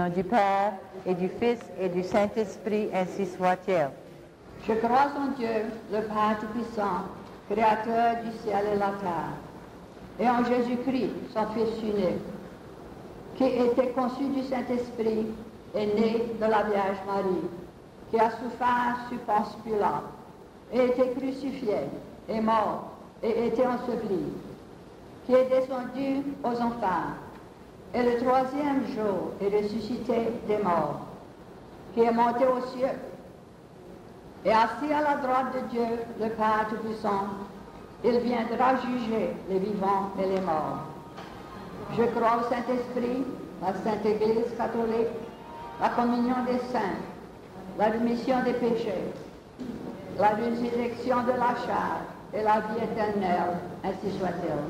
nom du Père, et du Fils, et du Saint-Esprit, ainsi soit-il. Je crois en Dieu, le Père Tout-Puissant, Créateur du ciel et la terre, et en Jésus-Christ, son Fils unique, qui était conçu du Saint-Esprit et né de la Vierge Marie, qui a souffert sous Ponce Pilate, et été crucifié, et mort, et été enseveli, qui est descendu aux enfers, et le troisième jour est ressuscité des morts, qui est monté aux cieux, et assis à la droite de Dieu, le Père Tout-Puissant, il viendra juger les vivants et les morts. Je crois au Saint-Esprit, la Sainte Église catholique, la communion des saints, la rémission des péchés, la résurrection de la chair et la vie éternelle, ainsi soit-il.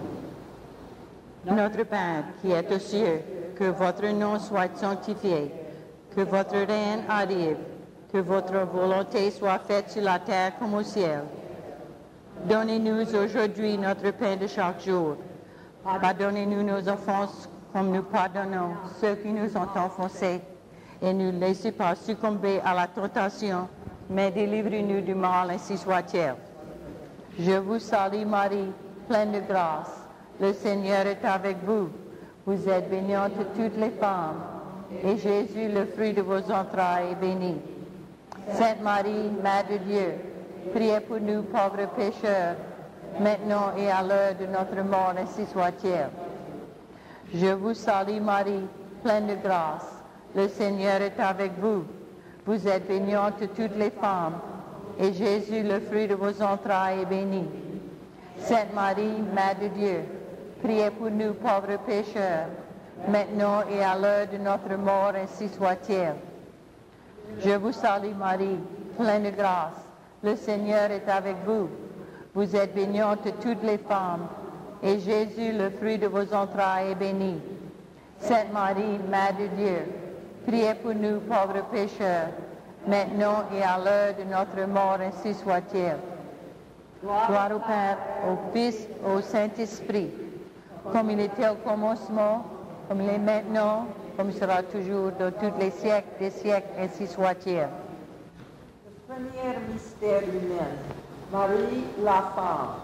Notre Père, qui es aux cieux, que votre nom soit sanctifié, que votre règne arrive, que votre volonté soit faite sur la terre comme au ciel. Donnez-nous aujourd'hui notre pain de chaque jour. Pardonnez-nous nos offenses comme nous pardonnons ceux qui nous ont offensés. Et ne nous laissez pas succomber à la tentation, mais délivrez-nous du mal, ainsi soit-il. Je vous salue Marie, pleine de grâce. Le Seigneur est avec vous. Vous êtes bénie entre toutes les femmes, et Jésus, le fruit de vos entrailles, est béni. Sainte Marie, Mère de Dieu, priez pour nous pauvres pécheurs, maintenant et à l'heure de notre mort, ainsi soit-il. Je vous salue Marie, pleine de grâce. Le Seigneur est avec vous. Vous êtes bénie entre toutes les femmes, et Jésus, le fruit de vos entrailles, est béni. Sainte Marie, Mère de Dieu, priez pour nous pauvres pécheurs, maintenant et à l'heure de notre mort, ainsi soit-il. Je vous salue Marie, pleine de grâce. Le Seigneur est avec vous. Vous êtes bénie entre toutes les femmes, et Jésus, le fruit de vos entrailles, est béni. Sainte Marie, Mère de Dieu, priez pour nous pauvres pécheurs, maintenant et à l'heure de notre mort, ainsi soit-il. Gloire au Père, au Fils, au Saint-Esprit, comme il était au commencement, comme il est maintenant, comme il sera toujours dans tous les siècles des siècles, ainsi soit-il. Le premier mystère humain, Marie la femme.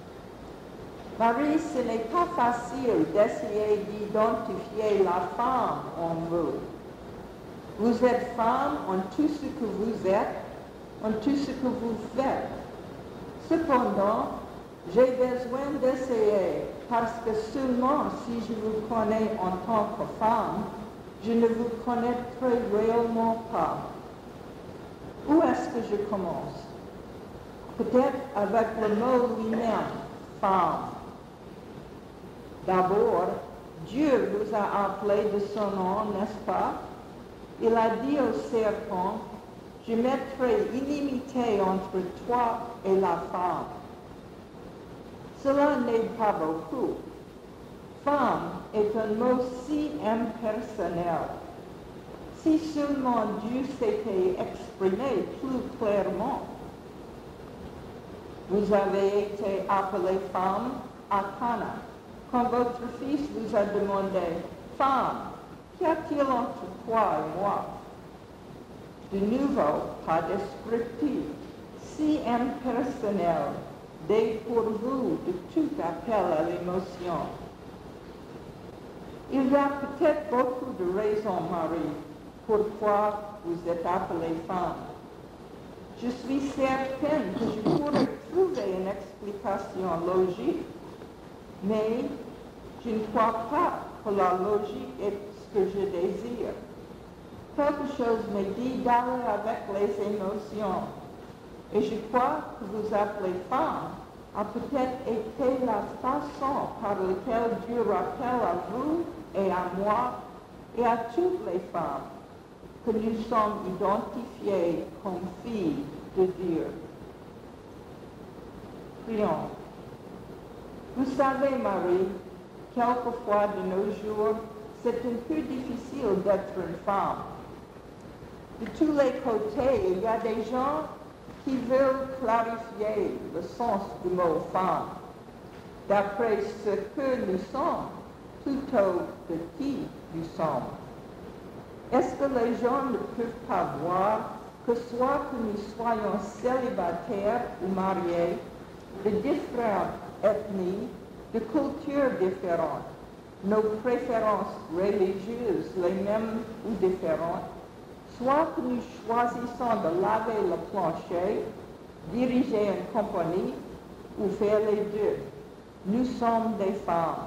Marie, ce n'est pas facile d'essayer d'identifier la femme en vous. Vous êtes femme en tout ce que vous êtes, en tout ce que vous faites. Cependant, j'ai besoin d'essayer parce que seulement si je vous connais en tant que femme, je ne vous connaîtrai réellement pas. Où est-ce que je commence? Peut-être avec le mot lui-même, femme. D'abord, Dieu vous a appelé de son nom, n'est-ce pas? Il a dit au serpent, je mettrai inimitié entre toi et la femme. Cela n'est pas beaucoup. Femme est un mot si impersonnel. Si seulement Dieu s'était exprimé plus clairement. Vous avez été appelée femme à Cana, quand votre fils vous a demandé, femme, qu'y a-t-il entre toi et moi? De nouveau, pas descriptif, si impersonnel, dépourvu de tout appel à l'émotion. Il y a peut-être beaucoup de raisons, Marie, pourquoi vous êtes appelée femme. Je suis certaine que je pourrais trouver une explication logique, mais je ne crois pas que la logique est ce que je désire. Quelque chose me dit d'aller avec les émotions. Et je crois que vous appelez femme a peut-être été la façon par laquelle Dieu rappelle à vous et à moi et à toutes les femmes que nous sommes identifiés comme filles de Dieu. Prions. Vous savez, Marie, quelquefois de nos jours, c'est un peu difficile d'être une femme. De tous les côtés, il y a des gens qui veulent clarifier le sens du mot femme, d'après ce que nous sommes, plutôt que qui nous sommes. Est-ce que les gens ne peuvent pas voir que soit que nous soyons célibataires ou mariés, de différentes ethnies, de cultures différentes, nos préférences religieuses les mêmes ou différentes, soit que nous choisissons de laver le plancher, diriger une compagnie ou faire les deux, nous sommes des femmes.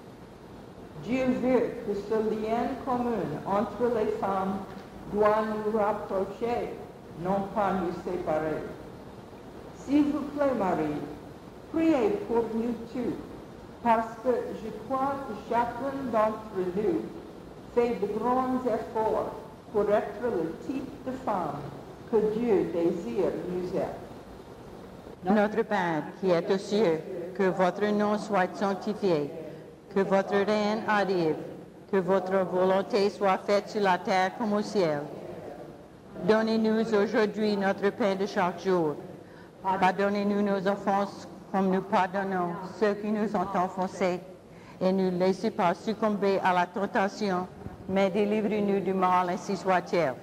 Dieu veut que ce lien commun entre les femmes doit nous rapprocher, non pas nous séparer. S'il vous plaît, Marie, priez pour nous tous, parce que je crois que chacun d'entre nous fait de grands efforts pour être le type de femme que Dieu désire nous être. Notre Père qui est aux cieux, que votre nom soit sanctifié, que votre règne arrive, que votre volonté soit faite sur la terre comme au ciel. Donnez-nous aujourd'hui notre pain de chaque jour. Pardonnez-nous nos offenses comme nous pardonnons ceux qui nous ont offensés. Et ne nous laissez pas succomber à la tentation, mais délivrez-nous du mal, ainsi soit-il.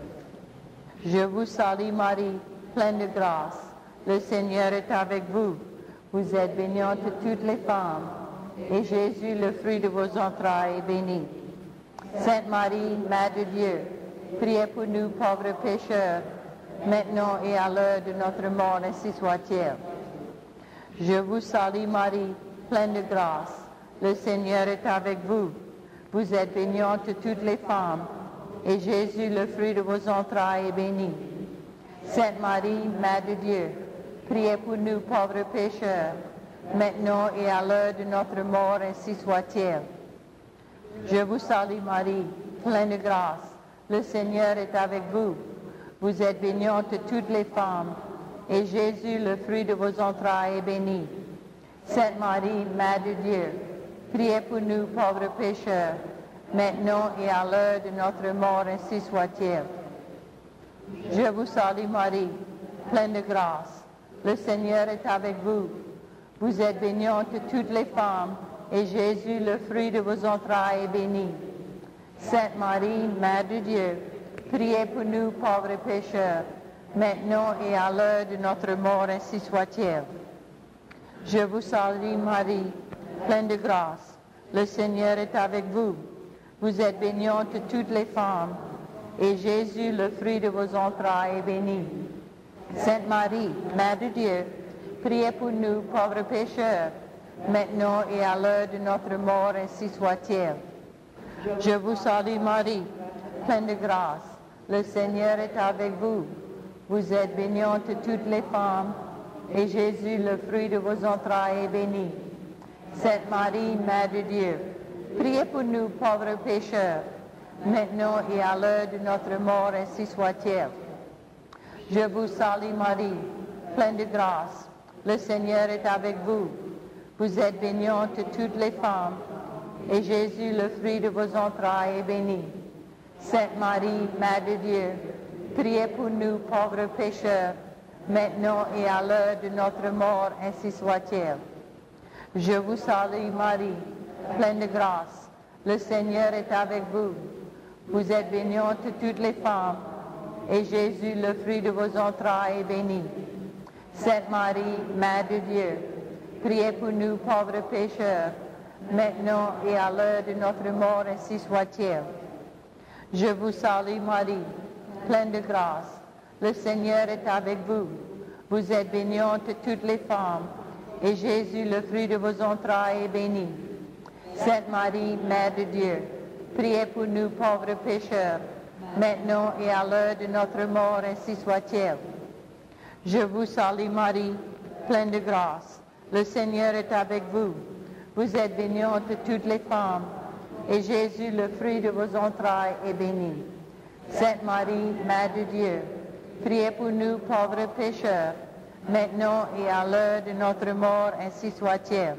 Je vous salue Marie, pleine de grâce. Le Seigneur est avec vous. Vous êtes bénie entre toutes les femmes, et Jésus, le fruit de vos entrailles, est béni. Sainte Marie, Mère de Dieu, priez pour nous pauvres pécheurs, maintenant et à l'heure de notre mort, ainsi soit-il. Je vous salue Marie, pleine de grâce. Le Seigneur est avec vous. Vous êtes bénie entre toutes les femmes, et Jésus, le fruit de vos entrailles, est béni. Sainte Marie, Mère de Dieu, priez pour nous pauvres pécheurs, maintenant et à l'heure de notre mort, ainsi soit-il. Je vous salue Marie, pleine de grâce. Le Seigneur est avec vous. Vous êtes bénie entre toutes les femmes, et Jésus, le fruit de vos entrailles, est béni. Sainte Marie, Mère de Dieu, priez pour nous pauvres pécheurs, maintenant et à l'heure de notre mort, ainsi soit-il. Je vous salue Marie, pleine de grâce. Le Seigneur est avec vous. Vous êtes bénie entre toutes les femmes, et Jésus, le fruit de vos entrailles, est béni. Sainte Marie, Mère de Dieu, priez pour nous pauvres pécheurs, maintenant et à l'heure de notre mort, ainsi soit-il. Je vous salue Marie, pleine de grâce. Le Seigneur est avec vous. Vous êtes bénie entre toutes les femmes, et Jésus, le fruit de vos entrailles, est béni. Sainte Marie, Mère de Dieu, priez pour nous pauvres pécheurs, maintenant et à l'heure de notre mort, ainsi soit-il. Je vous salue Marie, pleine de grâce. Le Seigneur est avec vous. Vous êtes bénie entre toutes les femmes, et Jésus, le fruit de vos entrailles, est béni. Sainte Marie, Mère de Dieu, priez pour nous pauvres pécheurs, maintenant et à l'heure de notre mort, ainsi soit-il. Je vous salue Marie, pleine de grâce. Le Seigneur est avec vous. Vous êtes bénie entre toutes les femmes, et Jésus, le fruit de vos entrailles, est béni. Sainte Marie, Mère de Dieu, priez pour nous pauvres pécheurs, maintenant et à l'heure de notre mort, ainsi soit-il. Je vous salue Marie, pleine de grâce. Le Seigneur est avec vous. Vous êtes bénie entre toutes les femmes, et Jésus, le fruit de vos entrailles, est béni. Sainte Marie, Mère de Dieu, priez pour nous pauvres pécheurs, maintenant et à l'heure de notre mort, ainsi soit-il. Je vous salue Marie, pleine de grâce. Le Seigneur est avec vous. Vous êtes bénie entre toutes les femmes, et Jésus, le fruit de vos entrailles, est béni. Sainte Marie, Mère de Dieu, priez pour nous pauvres pécheurs, maintenant et à l'heure de notre mort, ainsi soit-il. Je vous salue Marie, pleine de grâce. Le Seigneur est avec vous. Vous êtes bénie entre toutes les femmes, et Jésus, le fruit de vos entrailles, est béni. Sainte Marie, Mère de Dieu, priez pour nous pauvres pécheurs, maintenant et à l'heure de notre mort, ainsi soit-il.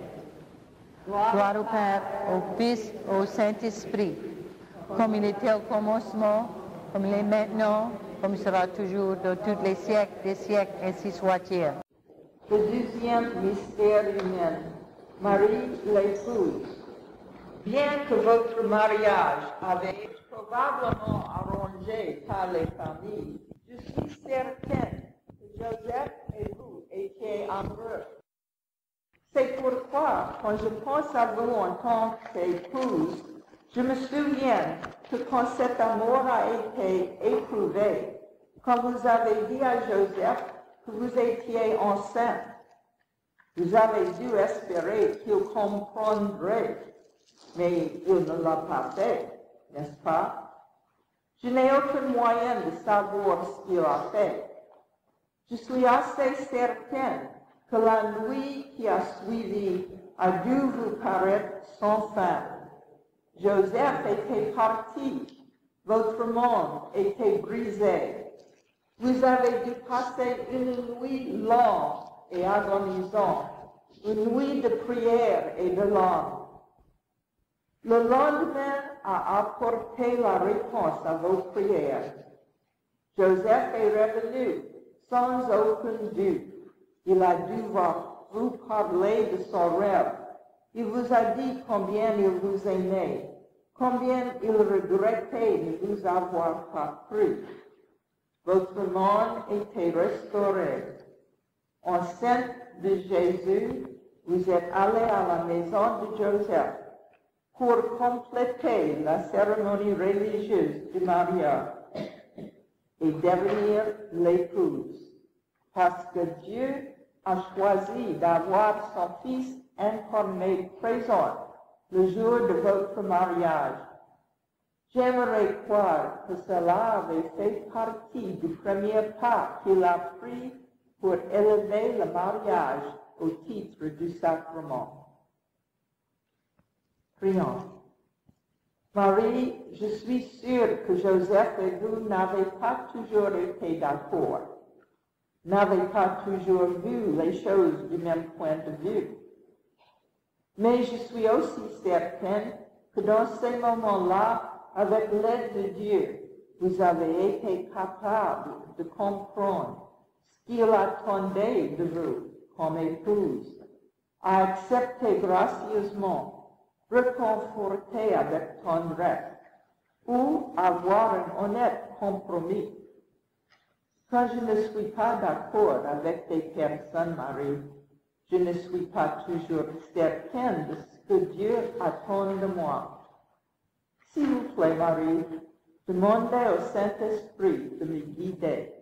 Gloire au Père, au Fils, au Saint-Esprit, comme il était au commencement, comme il est maintenant, comme il sera toujours dans tous les siècles des siècles, ainsi soit-il. Le deuxième mystère humain, Marie l'épouse. Bien que votre mariage avait probablement arrangé par les familles, je suis certaine que Joseph et vous étiez amoureux. C'est pourquoi, quand je pense à vous en tant qu'épouse, je me souviens que quand cet amour a été éprouvé, quand vous avez dit à Joseph que vous étiez enceinte, vous avez dû espérer qu'il comprendrait, mais il ne l'a pas fait, n'est-ce pas? Je n'ai aucun moyen de savoir ce qu'il a fait. Je suis assez certaine que la nuit qui a suivi a dû vous paraître sans fin. Joseph était parti, votre monde était brisé. Vous avez dû passer une nuit longue et agonisante, une nuit de prière et de larmes. Le lendemain a apporté la réponse à vos prières. Joseph est revenu sans aucun doute. Il a dû vous parler de son rêve. Il vous a dit combien il vous aimait, combien il regrettait de vous avoir pas cru. Votre monde était restauré. Enceinte de Jésus, vous êtes allé à la maison de Joseph pour compléter la cérémonie religieuse du mariage et devenir l'épouse. Parce que Dieu a choisi d'avoir son Fils incarné présent le jour de votre mariage. J'aimerais croire que cela avait fait partie du premier pas qu'il a pris pour élever le mariage au titre du sacrement. Prions. Marie, je suis sûre que Joseph et vous n'avez pas toujours été d'accord, n'avez pas toujours vu les choses du même point de vue. Mais je suis aussi certaine que dans ces moments-là, avec l'aide de Dieu, vous avez été capable de comprendre ce qu'il attendait de vous comme épouse, à accepter gracieusement, reconforter avec tendresse, ou avoir un honnête compromis. Quand je ne suis pas d'accord avec des personnes, Marie, je ne suis pas toujours certaine de ce que Dieu attend de moi. S'il vous plaît, Marie, demandez au Saint-Esprit de me guider.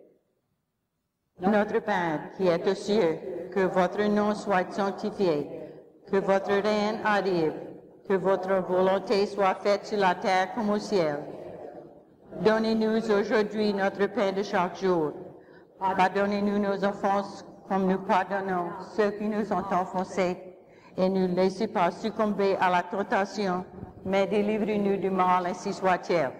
Notre Père qui est aux cieux, que votre nom soit sanctifié, que votre règne arrive, que votre volonté soit faite sur la terre comme au ciel. Donnez-nous aujourd'hui notre pain de chaque jour. Pardonnez-nous nos offenses comme nous pardonnons ceux qui nous ont offensés. Et ne nous laissez pas succomber à la tentation, mais délivrez-nous du mal, ainsi soit-il.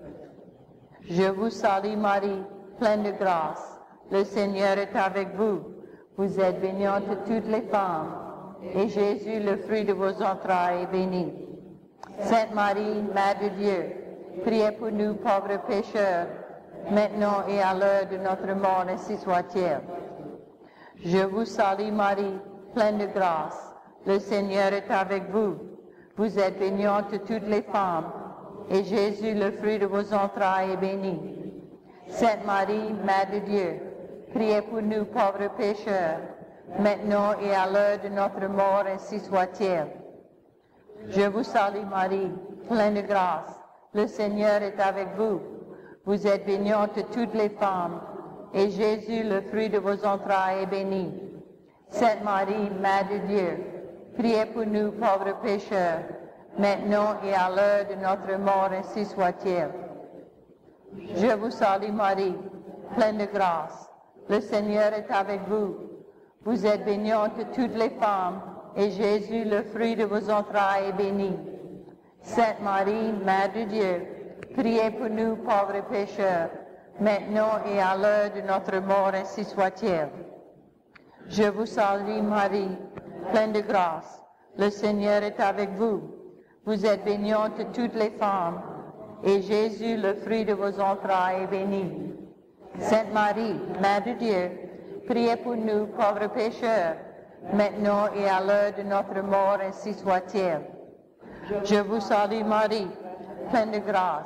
Je vous salue Marie, pleine de grâce. Le Seigneur est avec vous. Vous êtes bénie entre toutes les femmes, et Jésus, le fruit de vos entrailles, est béni. Sainte Marie, Mère de Dieu, priez pour nous pauvres pécheurs, maintenant et à l'heure de notre mort, ainsi soit-il. Je vous salue Marie, pleine de grâce. Le Seigneur est avec vous. Vous êtes bénie entre toutes les femmes, et Jésus, le fruit de vos entrailles, est béni. Sainte Marie, Mère de Dieu, priez pour nous pauvres pécheurs, maintenant et à l'heure de notre mort, ainsi soit-il. Je vous salue Marie, pleine de grâce. Le Seigneur est avec vous. Vous êtes bénie entre toutes les femmes, et Jésus, le fruit de vos entrailles, est béni. Sainte Marie, Mère de Dieu, priez pour nous pauvres pécheurs, maintenant et à l'heure de notre mort, ainsi soit-il. Je vous salue Marie, pleine de grâce. Le Seigneur est avec vous. Vous êtes bénie entre toutes les femmes, et Jésus, le fruit de vos entrailles, est béni. Sainte Marie, Mère de Dieu, priez pour nous pauvres pécheurs, maintenant et à l'heure de notre mort, ainsi soit-il. Je vous salue Marie, pleine de grâce. Le Seigneur est avec vous. Vous êtes bénie entre toutes les femmes, et Jésus, le fruit de vos entrailles, est béni. Sainte Marie, Mère de Dieu, priez pour nous pauvres pécheurs, maintenant et à l'heure de notre mort, ainsi soit-il. Je vous salue Marie, pleine de grâce.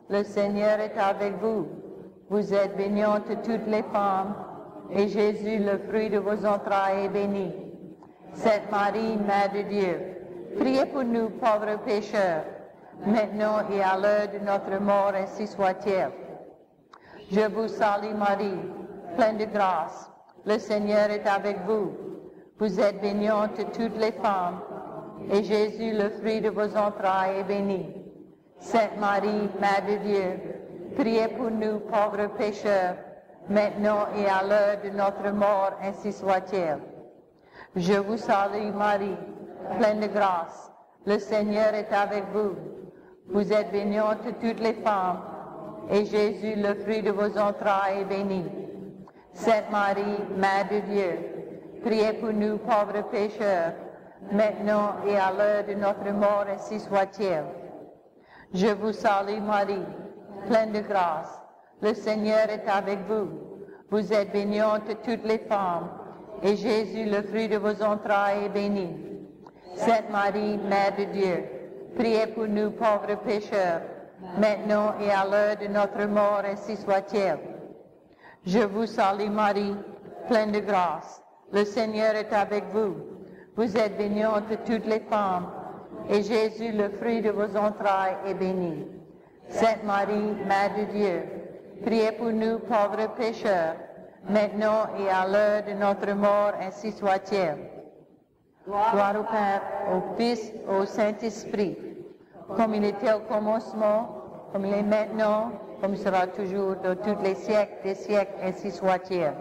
Le Seigneur est avec vous. Vous êtes béniante de toutes les femmes, et Jésus, le fruit de vos entrailles, est béni. Sainte Marie, Mère de Dieu, priez pour nous pauvres pécheurs, maintenant et à l'heure de notre mort, ainsi soit-il. Je vous salue Marie, pleine de grâce. Le Seigneur est avec vous. Vous êtes béniante de toutes les femmes, et Jésus, le fruit de vos entrailles, est béni. Sainte Marie, Mère de Dieu, priez pour nous pauvres pécheurs, maintenant et à l'heure de notre mort, ainsi soit-il. Je vous salue Marie, pleine de grâce. Le Seigneur est avec vous. Vous êtes béniante de toutes les femmes, et Jésus, le fruit de vos entrailles, est béni. Sainte Marie, Mère de Dieu, priez pour nous pauvres pécheurs, maintenant et à l'heure de notre mort, ainsi soit-il. Je vous salue Marie, pleine de grâce. Le Seigneur est avec vous. Vous êtes béniante de toutes les femmes, et Jésus, le fruit de vos entrailles, est béni. Sainte Marie, Mère de Dieu, priez pour nous pauvres pécheurs, maintenant et à l'heure de notre mort, ainsi soit-il. Je vous salue Marie, pleine de grâce. Le Seigneur est avec vous. Vous êtes béniante de toutes les femmes, et Jésus, le fruit de vos entrailles, est béni. Sainte Marie, Mère de Dieu, priez pour nous pauvres pécheurs, maintenant et à l'heure de notre mort, ainsi soit-il. Gloire au Père, au Fils, au Saint-Esprit, comme il était au commencement, comme il est maintenant, comme il sera toujours dans tous les siècles des siècles, ainsi soit-il.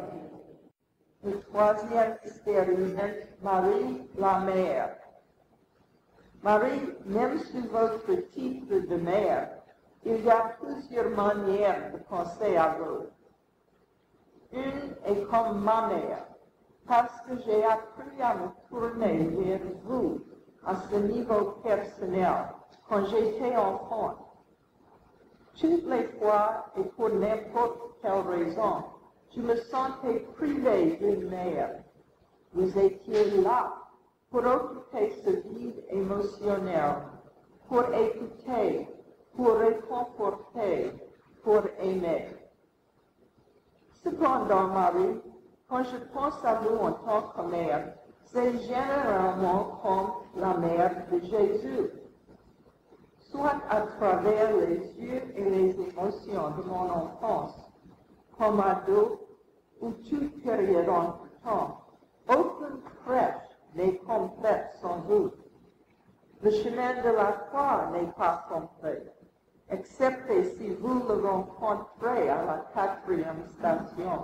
Le troisième mystère, Marie, la Mère. Marie, même sous votre titre de mère, il y a plusieurs manières de penser à vous. Une est comme ma mère, parce que j'ai appris à me tourner vers vous à ce niveau personnel quand j'étais enfant. Toutes les fois et pour n'importe quelle raison, je me sentais privée d'une mère. Vous étiez là pour occuper ce vide émotionnel, pour écouter, pour réconforter, pour aimer. Cependant, Marie, quand je pense à vous en tant que mère, c'est généralement comme la mère de Jésus, soit à travers les yeux et les émotions de mon enfance, comme ado ou toute période entre temps. Aucune crèche n'est complète sans vous. Le chemin de la croix n'est pas complet, excepté si vous le rencontrez à la 4e station,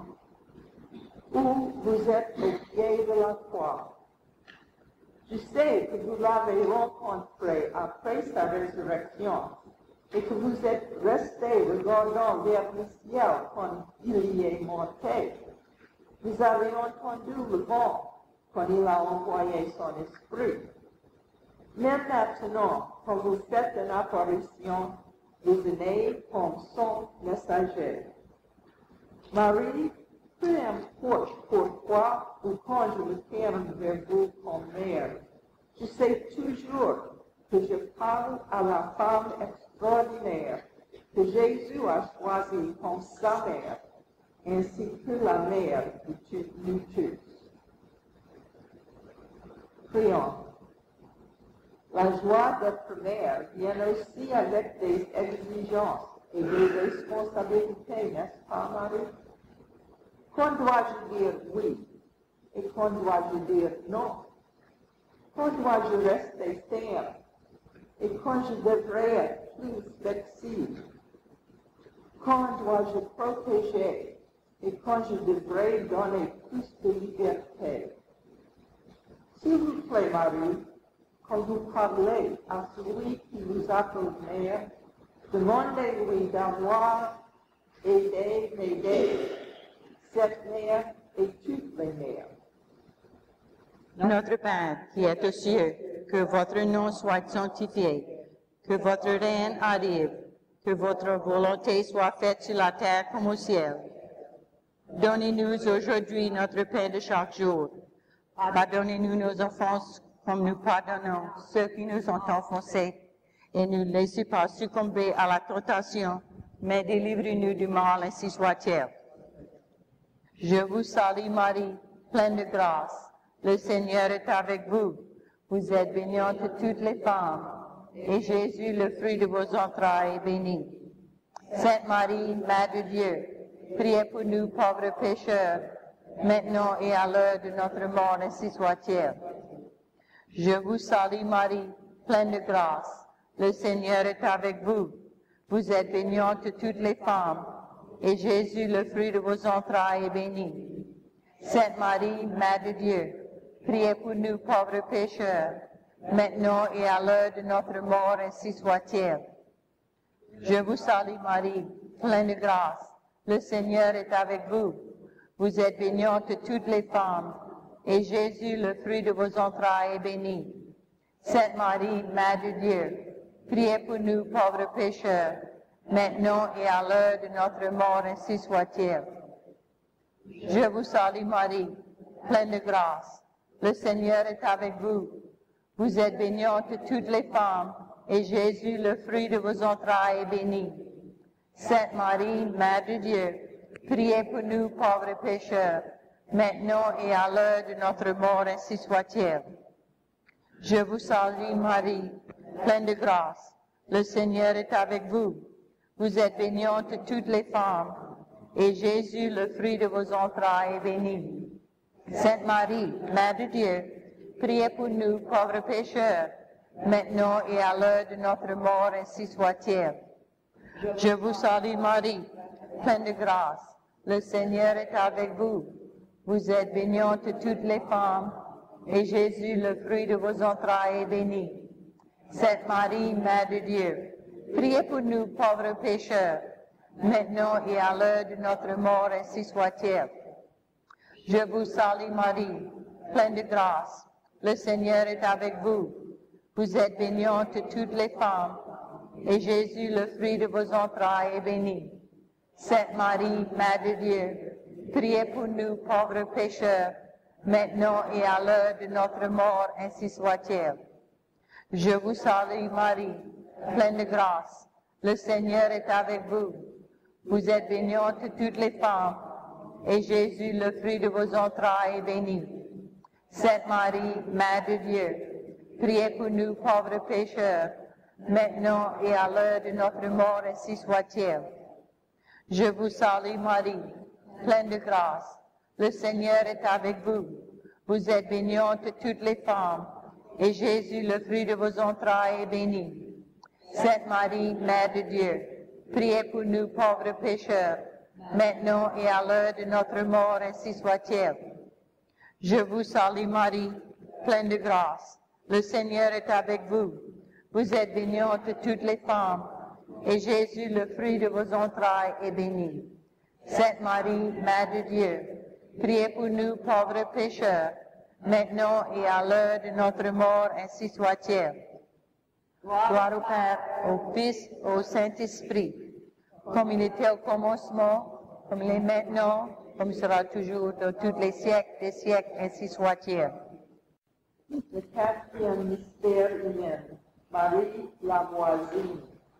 où vous êtes au pied de la croix. Je sais que vous l'avez rencontré après sa résurrection et que vous êtes resté regardant vers le ciel quand il y est monté. Vous avez entendu le vent quand il a envoyé son esprit. Même maintenant, quand vous faites une apparition, vous venez comme son messager. Marie, peu importe pourquoi ou quand je me tourne vers vous comme mère, je sais toujours que je parle à la femme extraordinaire que Jésus a choisie comme sa mère, ainsi que la mère de nous tous. Prions. La joie d'être mère vient aussi avec des exigences et des responsabilités, n'est-ce pas, Marie? Quand dois-je dire oui et quand dois-je dire non? Quand dois-je rester ferme et quand je devrais être plus flexible? Quand dois-je protéger et quand je devrais donner plus de liberté? S'il vous plaît, Marie, quand vous parlez à celui qui vous appelle mère, demandez-lui d'avoir aidé, m'aider, cette mère et toutes les mères. Notre Père, qui es aux cieux, que votre nom soit sanctifié, que votre règne arrive, que votre volonté soit faite sur la terre comme au ciel. Donnez-nous aujourd'hui notre pain de chaque jour. Pardonnez-nous nos offenses comme nous pardonnons ceux qui nous ont offensés, et ne laissez pas succomber à la tentation, mais délivre-nous du mal, ainsi soit-il. Je vous salue Marie, pleine de grâce. Le Seigneur est avec vous. Vous êtes bénie entre toutes les femmes, et Jésus, le fruit de vos entrailles, est béni. Sainte Marie, Mère de Dieu, priez pour nous pauvres pécheurs, maintenant et à l'heure de notre mort, ainsi soit-il. Je vous salue Marie, pleine de grâce. Le Seigneur est avec vous. Vous êtes bénie entre toutes les femmes, et Jésus, le fruit de vos entrailles, est béni. Sainte Marie, Mère de Dieu, priez pour nous pauvres pécheurs, maintenant et à l'heure de notre mort, ainsi soit-il. Je vous salue Marie, pleine de grâce. Le Seigneur est avec vous. Vous êtes bénie entre toutes les femmes, et Jésus, le fruit de vos entrailles, est béni. Sainte Marie, Mère de Dieu, priez pour nous pauvres pécheurs, maintenant et à l'heure de notre mort, ainsi soit-il. Je vous salue Marie, pleine de grâce. Le Seigneur est avec vous. Vous êtes bénie entre toutes les femmes, et Jésus, le fruit de vos entrailles, est béni. Sainte Marie, Mère de Dieu, priez pour nous pauvres pécheurs, maintenant et à l'heure de notre mort, ainsi soit-il. Je vous salue Marie, pleine de grâce. Le Seigneur est avec vous. Vous êtes bénie entre toutes les femmes, et Jésus, le fruit de vos entrailles, est béni. Sainte Marie, Mère de Dieu, priez pour nous pauvres pécheurs, maintenant et à l'heure de notre mort, ainsi soit-il. Je vous salue Marie, pleine de grâce. Le Seigneur est avec vous. Vous êtes bénie entre toutes les femmes, et Jésus, le fruit de vos entrailles, est béni. Sainte Marie, Mère de Dieu, priez pour nous pauvres pécheurs, maintenant et à l'heure de notre mort, ainsi soit-il. Je vous salue Marie, pleine de grâce. Le Seigneur est avec vous. Vous êtes bénie entre toutes les femmes, et Jésus, le fruit de vos entrailles, est béni. Sainte Marie, Mère de Dieu, priez pour nous pauvres pécheurs, maintenant et à l'heure de notre mort, ainsi soit-il. Je vous salue Marie, pleine de grâce. Le Seigneur est avec vous. Vous êtes bénie entre toutes les femmes, et Jésus, le fruit de vos entrailles, est béni. Sainte Marie, Mère de Dieu, priez pour nous pauvres pécheurs, maintenant et à l'heure de notre mort, ainsi soit-il. Je vous salue Marie, pleine de grâce. Le Seigneur est avec vous. Vous êtes bénie entre toutes les femmes, et Jésus, le fruit de vos entrailles, est béni. Sainte Marie, Mère de Dieu, priez pour nous pauvres pécheurs, maintenant et à l'heure de notre mort, ainsi soit-il. Je vous salue Marie, pleine de grâce. Le Seigneur est avec vous. Vous êtes bénie entre toutes les femmes, et Jésus, le fruit de vos entrailles, est béni. Sainte Marie, Mère de Dieu, priez pour nous pauvres pécheurs, maintenant et à l'heure de notre mort, ainsi soit-il. Gloire au Père, au Fils, au Saint-Esprit, comme il était au commencement, comme il est maintenant, comme il sera toujours dans tous les siècles des siècles, ainsi soit-il. Le quatrième mystère humain, Marie la voisine.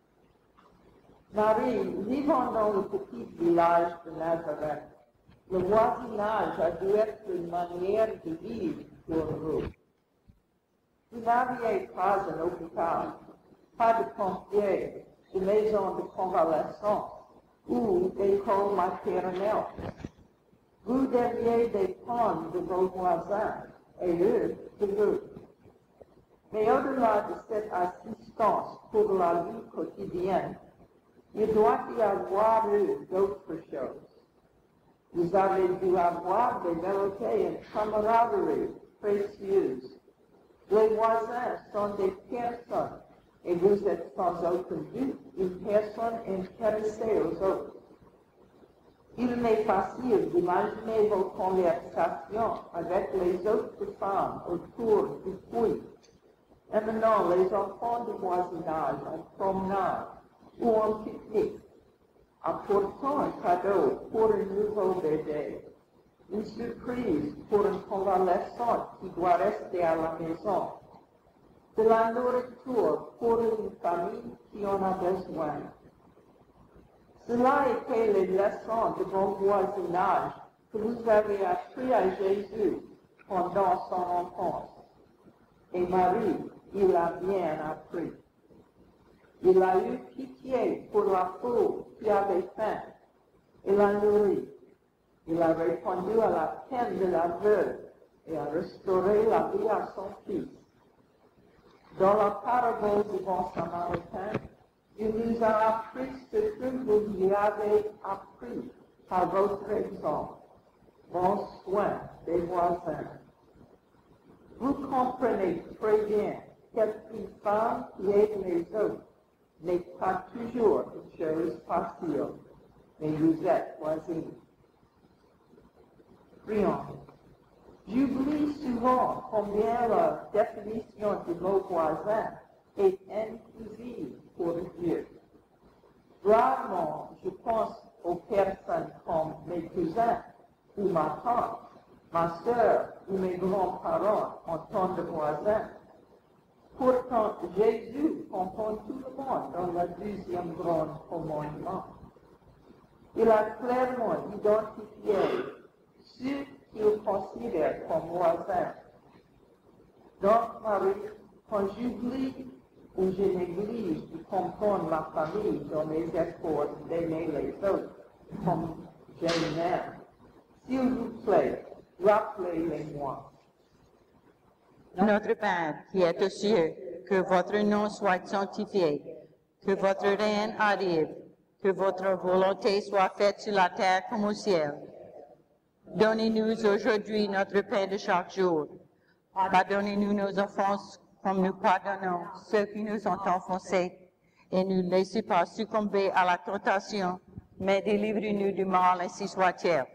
Marie, vivant dans le petit village de Nazareth, le voisinage a dû être une manière de vivre pour vous. Vous n'aviez pas un hôpital, pas de pompiers, de maison de convalescence ou d'école maternelle. Vous deviez dépendre de vos voisins et eux de vous. Mais au-delà de cette assistance pour la vie quotidienne, il doit y avoir eu d'autres choses. Vous avez dû avoir des vérités et une camaraderie précieuses. Les voisins sont des personnes et vous êtes sans aucun but une personne intéressée aux autres. Il m'est facile d'imaginer vos conversations avec les autres femmes autour du puits, amenant les enfants du voisinage en promenade ou en pique-nique, apportant un cadeau pour un nouveau bébé, une surprise pour une convalescente qui doit rester à la maison, de la nourriture pour une famille qui en a besoin. Cela était les leçons de bon voisinage que vous avez appris à Jésus pendant son enfance. Et Marie, il a bien appris. Il a eu pitié pour la pauvre qui avait faim et l'a nourri. Il a répondu à la peine de la veuve et a restauré la vie à son fils. Dans la parabole du bon samaritain, il nous a appris ce que vous lui avez appris par votre exemple, bon soin des voisins. Vous comprenez très bien qu'une femme qui aide les autres n'est pas toujours une chose facile, mais vous êtes voisine. Prions. J'oublie souvent combien la définition du mot voisin est inclusive pour Dieu. Rarement, je pense aux personnes comme mes cousins ou ma tante, ma sœur ou mes grands-parents en tant que voisins. Pourtant, Jésus comprend tout le monde dans le deuxième grand commandement. Il a clairement identifié ceux qu'il considère comme voisins. Donc, Marie, quand j'oublie ou je néglige de comprendre ma famille dans mes efforts d'aimer les autres, comme je l'aime, s'il vous plaît, rappelez-les-moi. Notre Père qui est aux cieux, que votre nom soit sanctifié, que votre règne arrive, que votre volonté soit faite sur la terre comme au ciel. Donnez-nous aujourd'hui notre pain de chaque jour. Pardonnez-nous nos offenses comme nous pardonnons ceux qui nous ont offensés. Et ne laissez pas succomber à la tentation, mais délivrez-nous du mal, ainsi soit-il.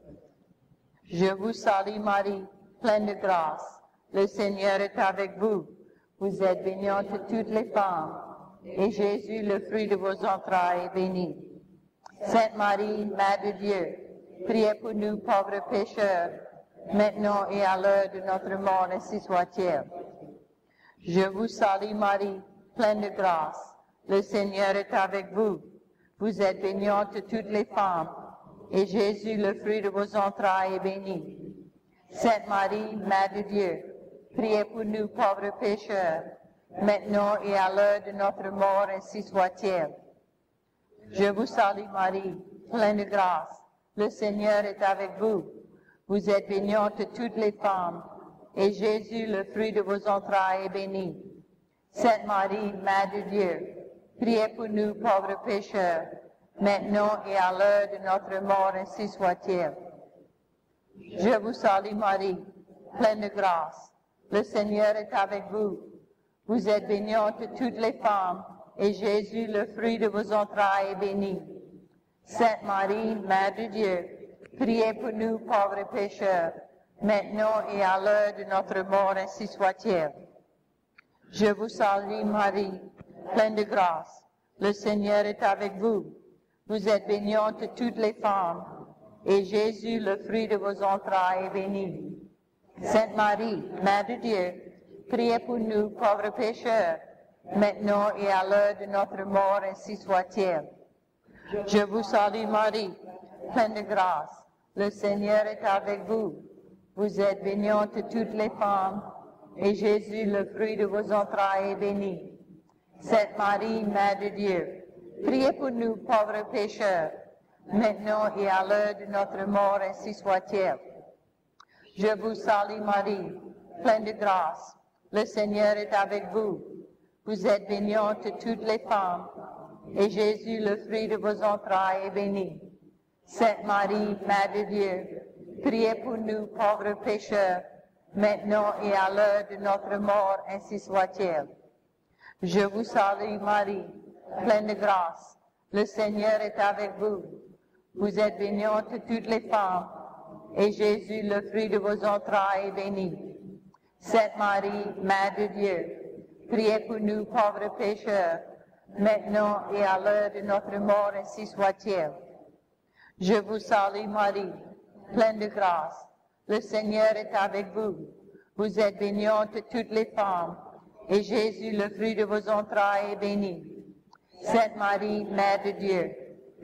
Je vous salue Marie, pleine de grâce. Le Seigneur est avec vous. Vous êtes bénie de toutes les femmes, et Jésus, le fruit de vos entrailles, est béni. Sainte Marie, Mère de Dieu, priez pour nous pauvres pécheurs, maintenant et à l'heure de notre mort, ainsi soit-il. Je vous salue Marie, pleine de grâce. Le Seigneur est avec vous. Vous êtes bénie de toutes les femmes, et Jésus, le fruit de vos entrailles, est béni. Sainte Marie, Mère de Dieu, priez pour nous pauvres pécheurs, maintenant et à l'heure de notre mort, ainsi soit-il. Je vous salue Marie, pleine de grâce. Le Seigneur est avec vous. Vous êtes bénie de toutes les femmes, et Jésus, le fruit de vos entrailles, est béni. Sainte Marie, Mère de Dieu, priez pour nous pauvres pécheurs, maintenant et à l'heure de notre mort, ainsi soit-il. Je vous salue Marie, pleine de grâce. Le Seigneur est avec vous. Vous êtes bénie de toutes les femmes, et Jésus, le fruit de vos entrailles, est béni. Sainte Marie, Mère de Dieu, priez pour nous pauvres pécheurs, maintenant et à l'heure de notre mort, ainsi soit-il. Je vous salue Marie, pleine de grâce. Le Seigneur est avec vous. Vous êtes bénie de toutes les femmes, et Jésus, le fruit de vos entrailles, est béni. Sainte Marie, Mère de Dieu, priez pour nous pauvres pécheurs, maintenant et à l'heure de notre mort, ainsi soit-il. Je vous salue Marie, pleine de grâce. Le Seigneur est avec vous. Vous êtes bénie de toutes les femmes, et Jésus, le fruit de vos entrailles, est béni. Sainte Marie, Mère de Dieu, priez pour nous pauvres pécheurs, maintenant et à l'heure de notre mort, ainsi soit-il. Je vous salue Marie, pleine de grâce. Le Seigneur est avec vous. Vous êtes bénie de toutes les femmes, et Jésus, le fruit de vos entrailles, est béni. Sainte Marie, Mère de Dieu, priez pour nous pauvres pécheurs, maintenant et à l'heure de notre mort, ainsi soit-il. Je vous salue Marie, pleine de grâce. Le Seigneur est avec vous. Vous êtes bénie de toutes les femmes, et Jésus, le fruit de vos entrailles, est béni. Sainte Marie, Mère de Dieu, priez pour nous pauvres pécheurs, maintenant et à l'heure de notre mort, ainsi soit-il. Je vous salue Marie, pleine de grâce. Le Seigneur est avec vous. Vous êtes bénie de toutes les femmes, et Jésus, le fruit de vos entrailles, est béni. Sainte Marie, Mère de Dieu,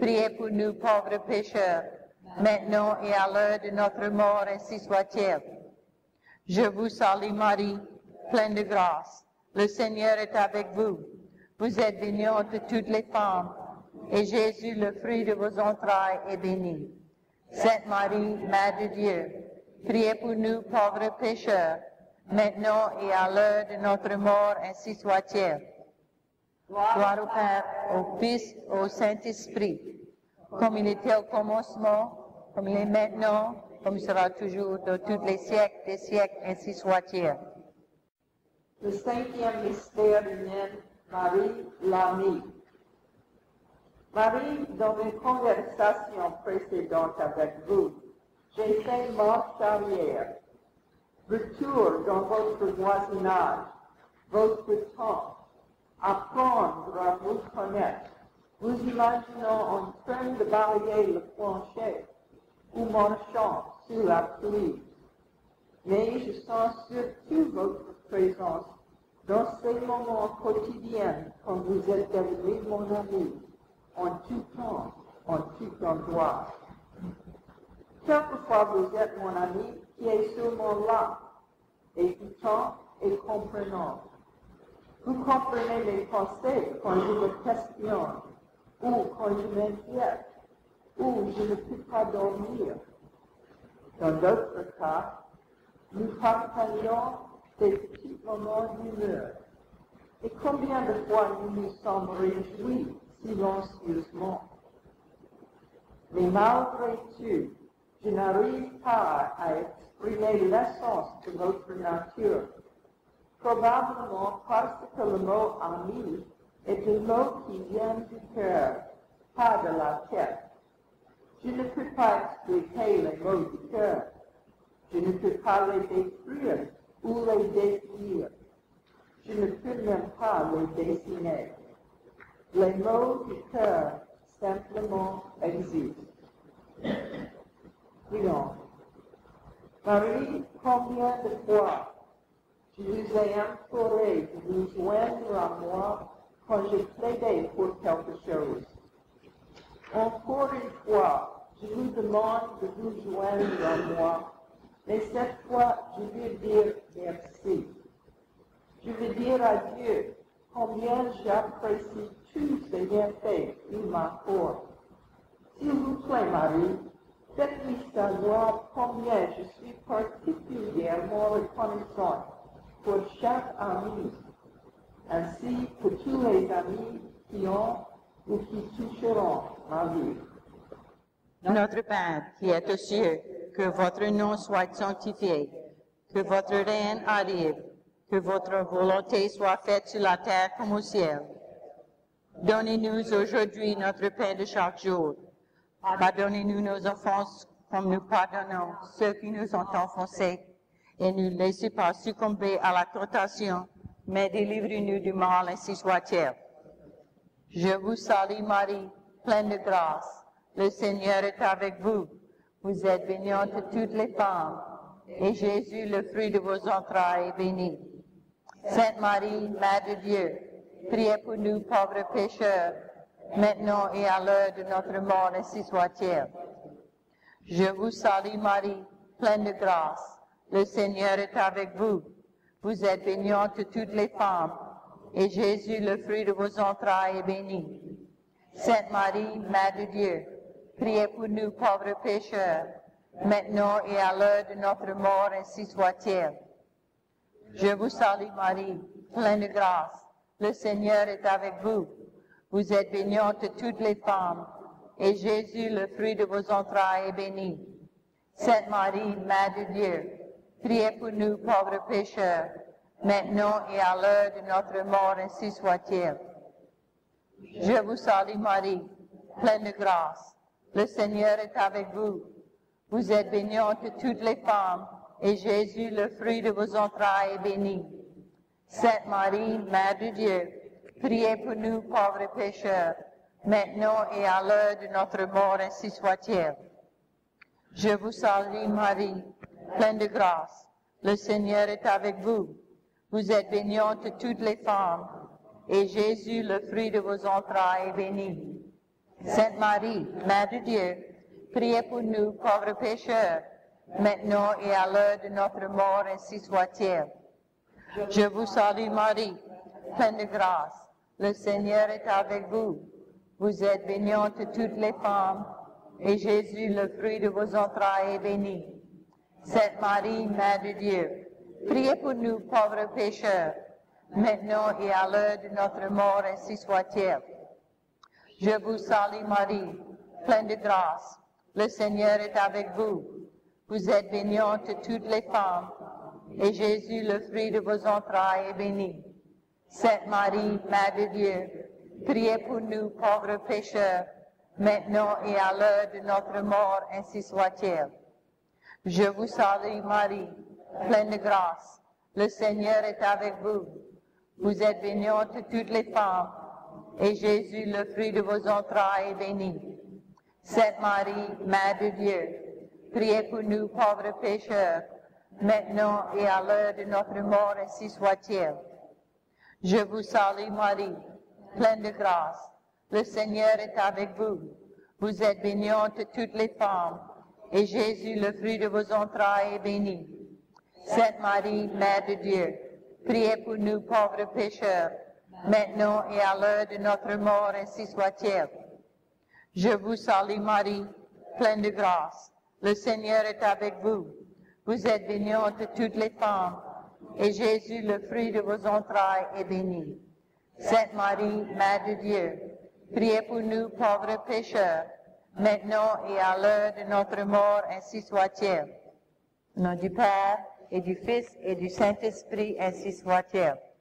Priez pour nous pauvres pécheurs, maintenant et à l'heure de notre mort, ainsi soit-il. Je vous salue Marie, pleine de grâce. Le Seigneur est avec vous. Vous êtes bénie entre toutes les femmes, et Jésus, le fruit de vos entrailles, est béni. Sainte Marie, Mère de Dieu, priez pour nous pauvres pécheurs, maintenant et à l'heure de notre mort, ainsi soit-il. Gloire au Père, au Fils, au Saint-Esprit, comme il était au commencement, comme il est maintenant, comme il sera toujours dans tous les siècles des siècles, ainsi soit-il. Le cinquième mystère humain, Marie l'amie. Marie, dans une conversation précédente avec vous, j'ai fait marche arrière. Retour dans votre voisinage, votre temps, apprendre à vous connaître. Vous imaginons en train de balayer le plancher ou marchant sous la pluie. Mais je sens surtout votre présence dans ces moments quotidiens quand vous êtes devenu mon ami, en tout temps, en tout endroit. Quelquefois vous êtes mon ami qui est seulement là, écoutant et comprenant. Vous comprenez mes pensées quand je me questionne, ou quand je m'inquiète, ou je ne peux pas dormir. Dans d'autres cas, nous partageons des petits moments d'humeur. Et combien de fois nous nous sommes réjouis silencieusement. Mais malgré tout, je n'arrive pas à exprimer l'essence de votre nature. Probablement parce que le mot ami est un mot qui vient du cœur, pas de la tête. Je ne peux pas expliquer les mots du cœur. Je ne peux pas les décrire ou les définir. Je ne peux même pas les dessiner. Les mots du cœur simplement existent. Prions. Marie, combien de fois je vous ai imploré de vous joindre à moi quand je plaidais pour quelque chose. Encore une fois, je vous demande de vous joindre à moi, mais cette fois, je veux dire merci. Je veux dire à Dieu combien j'apprécie tous ces bienfaits qu'il m'accorde. S'il vous plaît, Marie, faites-lui savoir combien je suis particulièrement reconnaissante pour chaque ami, ainsi que tous les amis qui ont ou qui toucheront ma vie. Notre Père, qui est aux cieux, que votre nom soit sanctifié, que votre règne arrive, que votre volonté soit faite sur la terre comme au ciel. Donnez-nous aujourd'hui notre pain de chaque jour. Pardonnez-nous nos offenses comme nous pardonnons ceux qui nous ont offensés. Et ne nous laissez pas succomber à la tentation, mais délivrez-nous du mal, ainsi soit-il. Je vous salue Marie, pleine de grâce. Le Seigneur est avec vous. Vous êtes bénie entre toutes les femmes, et Jésus, le fruit de vos entrailles, est béni. Sainte Marie, Mère de Dieu, priez pour nous pauvres pécheurs, maintenant et à l'heure de notre mort, ainsi soit-il. Je vous salue Marie, pleine de grâce. Le Seigneur est avec vous. Vous êtes bénie entre toutes les femmes, et Jésus, le fruit de vos entrailles, est béni. Sainte Marie, Mère de Dieu, priez pour nous pauvres pécheurs, maintenant et à l'heure de notre mort, ainsi soit-il. Je vous salue Marie, pleine de grâce. Le Seigneur est avec vous. Vous êtes bénie entre toutes les femmes, et Jésus, le fruit de vos entrailles, est béni. Sainte Marie, Mère de Dieu, priez pour nous pauvres pécheurs, maintenant et à l'heure de notre mort, ainsi soit-il. Je vous salue Marie, pleine de grâce. Le Seigneur est avec vous. Vous êtes bénie entre toutes les femmes, et Jésus, le fruit de vos entrailles, est béni. Sainte Marie, Mère de Dieu, priez pour nous pauvres pécheurs, maintenant et à l'heure de notre mort, ainsi soit-il. Je vous salue Marie, pleine de grâce. Le Seigneur est avec vous. Vous êtes bénie entre toutes les femmes, et Jésus, le fruit de vos entrailles, est béni. Sainte Marie, Mère de Dieu, priez pour nous, pauvres pécheurs, maintenant et à l'heure de notre mort, ainsi soit-il. Je vous salue Marie, pleine de grâce. Le Seigneur est avec vous. Vous êtes bénie de toutes les femmes, et Jésus, le fruit de vos entrailles, est béni. Sainte Marie, Mère de Dieu, priez pour nous, pauvres pécheurs, maintenant et à l'heure de notre mort, ainsi soit-il. Je vous salue Marie, pleine de grâce. Le Seigneur est avec vous. Vous êtes bénie de toutes les femmes, et Jésus, le fruit de vos entrailles, est béni. Sainte Marie, Mère de Dieu, priez pour nous, pauvres pécheurs, maintenant et à l'heure de notre mort, ainsi soit-il. Je vous salue Marie, pleine de grâce. Le Seigneur est avec vous. Vous êtes bénie de toutes les femmes, et Jésus, le fruit de vos entrailles, est béni. Sainte Marie, Mère de Dieu, priez pour nous, pauvres pécheurs, maintenant et à l'heure de notre mort, ainsi soit-il. Je vous salue Marie, pleine de grâce. Le Seigneur est avec vous. Vous êtes bénie de toutes les femmes, et Jésus, le fruit de vos entrailles, est béni. Sainte Marie, Mère de Dieu, priez pour nous, pauvres pécheurs, maintenant et à l'heure de notre mort, ainsi soit-il. Je vous salue Marie, pleine de grâce. Le Seigneur est avec vous. Vous êtes bénie de toutes les femmes, et Jésus, le fruit de vos entrailles, est béni. Sainte Marie, Mère de Dieu, priez pour nous, pauvres pécheurs, maintenant et à l'heure de notre mort, ainsi soit-il. Au nom du Père, et du Fils, et du Saint-Esprit, ainsi soit-il.